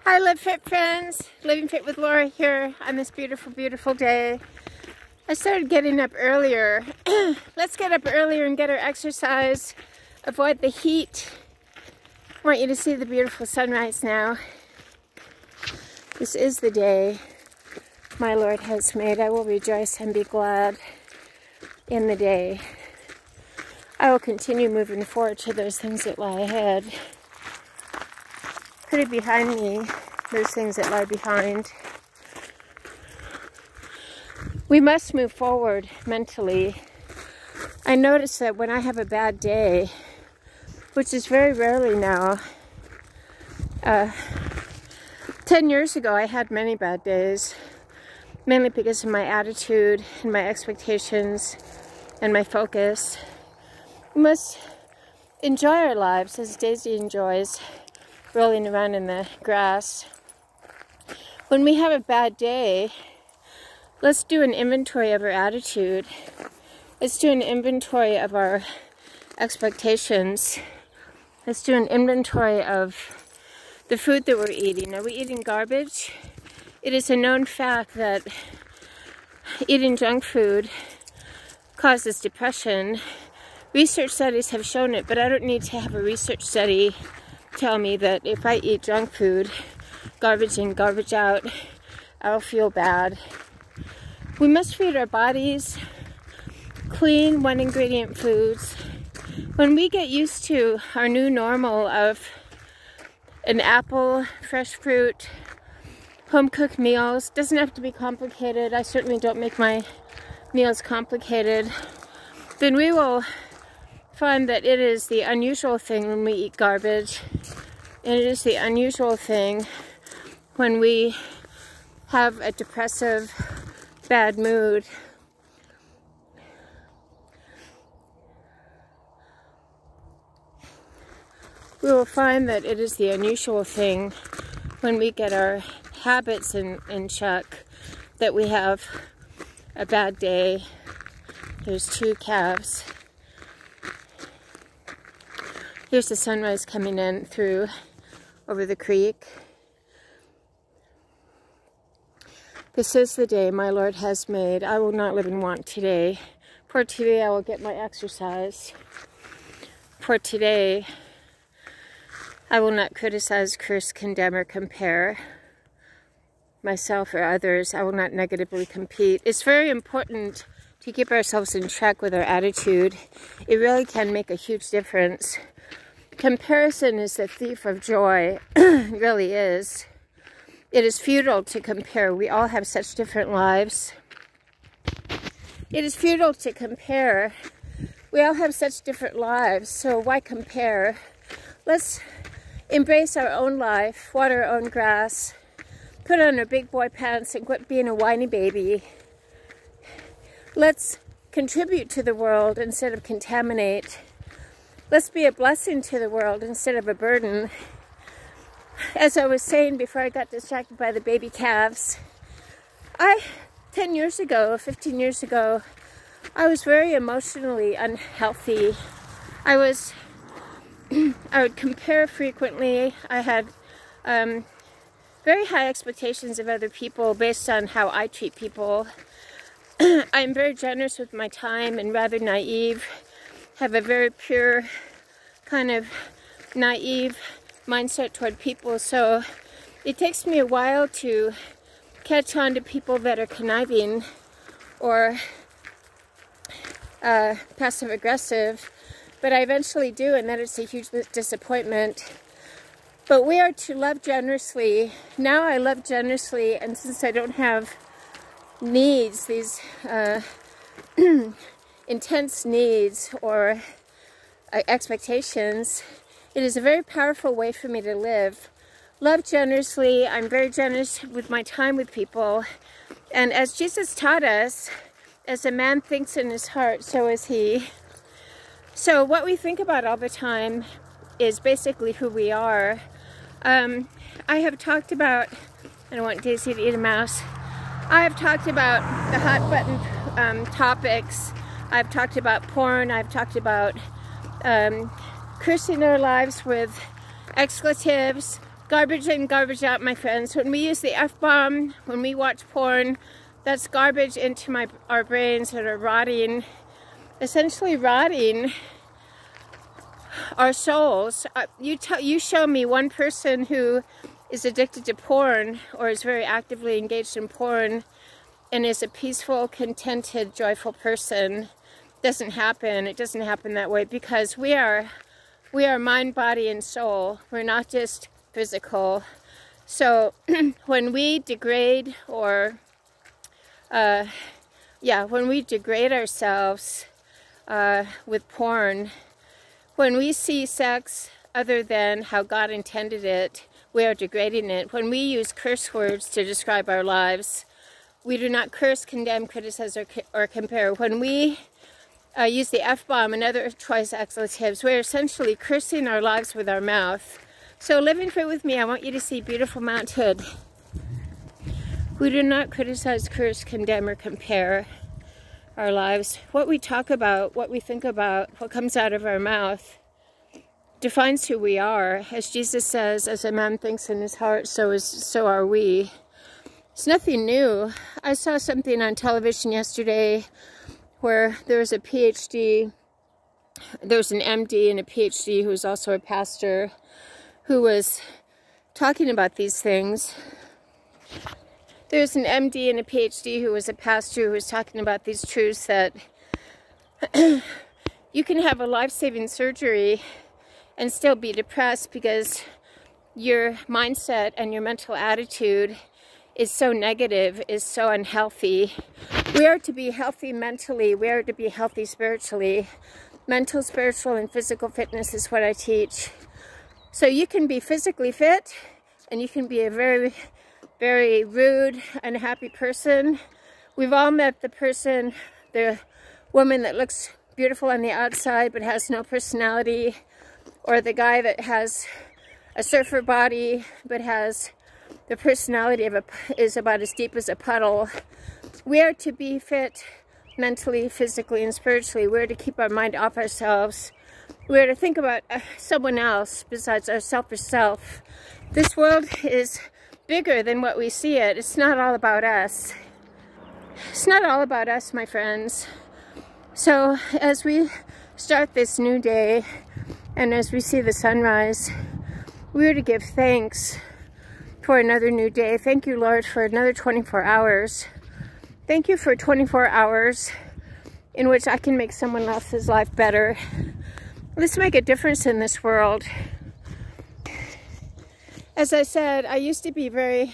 Hi Live Fit friends, Living Fit with Laura here on this beautiful, beautiful day. I started getting up earlier. Let's get up earlier and get our exercise, avoid the heat. I want you to see the beautiful sunrise now. This is the day my Lord has made. I will rejoice and be glad in the day. I will continue moving forward to those things that lie ahead. Put it behind me, those things that lie behind. We must move forward mentally. I notice that when I have a bad day, which is very rarely now, 10 years ago I had many bad days, mainly because of my attitude and my expectations and my focus. We must enjoy our lives as Daisy enjoys rolling around in the grass. When we have a bad day, let's do an inventory of our attitude. Let's do an inventory of our expectations. Let's do an inventory of the food that we're eating. Are we eating garbage? It is a known fact that eating junk food causes depression. Research studies have shown it, but I don't need to have a research study tell me that if I eat junk food, garbage in, garbage out, I'll feel bad. We must feed our bodies clean, one ingredient foods. When we get used to our new normal of an apple, fresh fruit, home cooked meals, doesn't have to be complicated. I certainly don't make my meals complicated. Then we will find that it is the unusual thing when we eat garbage, and it is the unusual thing when we have a depressive, bad mood. We will find that it is the unusual thing when we get our habits in check, that we have a bad day. There's two calves. Here's the sunrise coming in through over the creek. This is the day my Lord has made. I will not live in want today. For today I will get my exercise. For today I will not criticize, curse, condemn, or compare myself or others. I will not negatively compete. It's very important to keep ourselves in check with our attitude. It really can make a huge difference. Comparison is the thief of joy. It really is. It is futile to compare. We all have such different lives. It is futile to compare. We all have such different lives, so why compare? Let's embrace our own life, water our own grass, put on our big boy pants and quit being a whiny baby. Let's contribute to the world instead of contaminate. Let's be a blessing to the world instead of a burden. As I was saying before I got distracted by the baby calves, 10 years ago, 15 years ago, I was very emotionally unhealthy. I would compare frequently. I had very high expectations of other people based on how I treat people. I'm very generous with my time and rather naive. Have a very pure, kind of naive mindset toward people, so it takes me a while to catch on to people that are conniving or passive-aggressive, but I eventually do, and that is a huge disappointment. But we are to love generously. Now I love generously, and since I don't have needs, these intense needs or expectations, it is a very powerful way for me to live. Love generously. I'm very generous with my time with people. And as Jesus taught us, as a man thinks in his heart, so is he. So what we think about all the time is basically who we are. I have talked about, I don't want Daisy to eat a mouse. I have talked about the hot button topics. I've talked about porn. I've talked about cursing our lives with expletives, Garbage in, garbage out, my friends. When we use the F-bomb, when we watch porn, that's garbage into our brains that are rotting, essentially rotting our souls. You show me one person who is addicted to porn or is very actively engaged in porn and is a peaceful, contented, joyful person. Doesn't happen. It doesn't happen that way because we are mind, body, and soul. We're not just physical. So when we degrade or when we degrade ourselves with porn, when we see sex other than how God intended it, we are degrading it. When we use curse words to describe our lives, we do not curse, condemn, criticize, or compare. When we use the F-bomb and other choice expletives, we're essentially cursing our lives with our mouth. So living free with me, I want you to see beautiful Mount Hood. We do not criticize, curse, condemn, or compare our lives. What we talk about, what we think about, what comes out of our mouth defines who we are. As Jesus says, as a man thinks in his heart, so are we. It's nothing new. I saw something on television yesterday where there was a PhD, there was an MD and a PhD who was also a pastor who was talking about these things. There's an MD and a PhD who was a pastor who was talking about these truths that you can have a life-saving surgery and still be depressed because your mindset and your mental attitude is so negative, is so unhealthy. We are to be healthy mentally. We are to be healthy spiritually. Mental, spiritual, and physical fitness is what I teach. So you can be physically fit and you can be a very, very rude, unhappy person. We've all met the person, the woman that looks beautiful on the outside but has no personality, or the guy that has a surfer body but has the personality of is about as deep as a puddle. We are to be fit mentally, physically, and spiritually. We're to keep our mind off ourselves. We're to think about someone else besides our selfish self. This world is bigger than what we see it. It's not all about us. It's not all about us, my friends. So as we start this new day and as we see the sunrise, we're to give thanks for another new day. Thank you, Lord, for another 24 hours. Thank you for 24 hours in which I can make someone else's life better. Let's make a difference in this world. As I said, I used to be very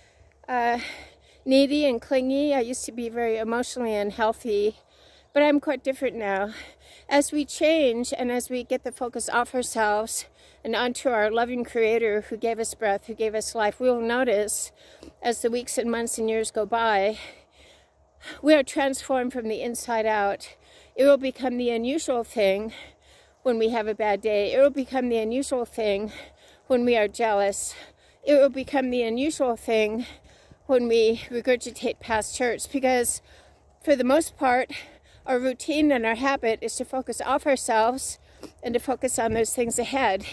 needy and clingy. I used to be very emotionally unhealthy, but I'm quite different now. As we change and as we get the focus off ourselves and onto our loving Creator who gave us breath, who gave us life, we will notice as the weeks and months and years go by, we are transformed from the inside out. It will become the unusual thing when we have a bad day. It will become the unusual thing when we are jealous. It will become the unusual thing when we regurgitate past hurts, because for the most part, our routine and our habit is to focus off ourselves and to focus on those things ahead.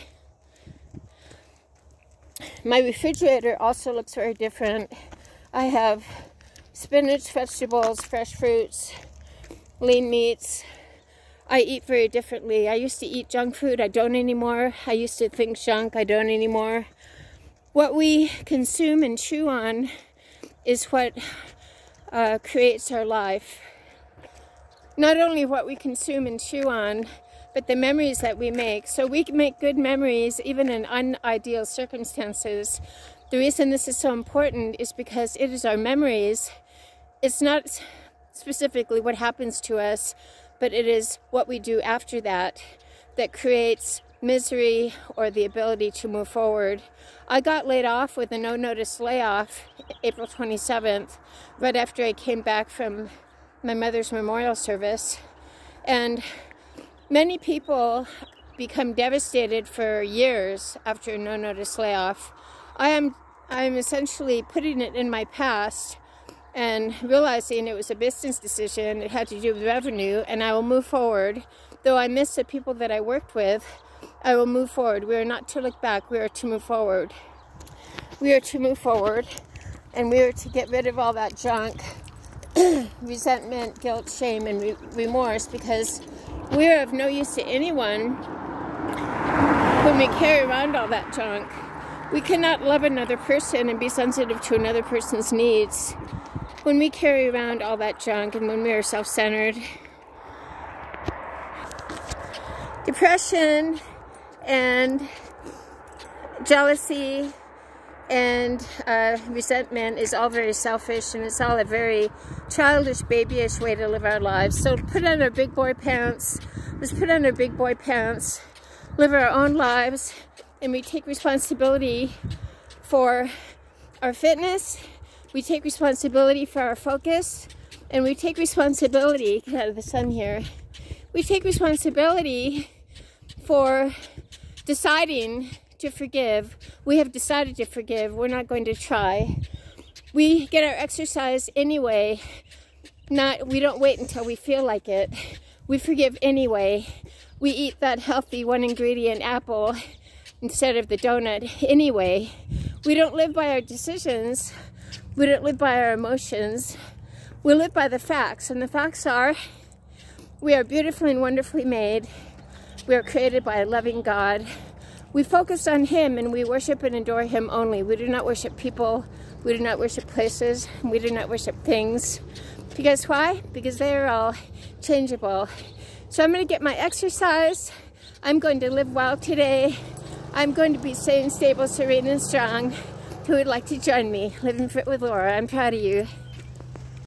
My refrigerator also looks very different. I have spinach, vegetables, fresh fruits, lean meats. I eat very differently. I used to eat junk food. I don't anymore. I used to think junk. I don't anymore. What we consume and chew on is what creates our life. Not only what we consume and chew on, but the memories that we make. So we can make good memories even in unideal circumstances. The reason this is so important is because it is our memories. It's not specifically what happens to us, but it is what we do after that that creates misery or the ability to move forward. I got laid off with a no-notice layoff April 27th, right after I came back from my mother's memorial service. And many people become devastated for years after a no-notice layoff. I'm essentially putting it in my past and realizing it was a business decision. It had to do with revenue, and I will move forward. Though I miss the people that I worked with, I will move forward. We are not to look back, we are to move forward. We are to move forward, and we are to get rid of all that junk, resentment, guilt, shame, and remorse, because we are of no use to anyone when we carry around all that junk. We cannot love another person and be sensitive to another person's needs when we carry around all that junk and when we are self-centered. Depression and jealousy and resentment is all very selfish, and it's all a very childish, babyish way to live our lives. So put on our big boy pants. Let's put on our big boy pants, live our own lives, and we take responsibility for our fitness. We take responsibility for our focus, and we take responsibility, get out of the sun here, we take responsibility for deciding to forgive. We have decided to forgive. We're not going to try. We get our exercise anyway. We don't wait until we feel like it. We forgive anyway. We eat that healthy one ingredient apple instead of the donut anyway. We don't live by our decisions. We don't live by our emotions. We live by the facts, and the facts are we are beautifully and wonderfully made. We are created by a loving God. We focus on Him, and we worship and adore Him only. We do not worship people. We do not worship places. We do not worship things. Because why? Because they are all changeable. So I'm going to get my exercise. I'm going to live well today. I'm going to be sane, stable, serene, and strong. Who would like to join me? Living Fit with Laura. I'm proud of you.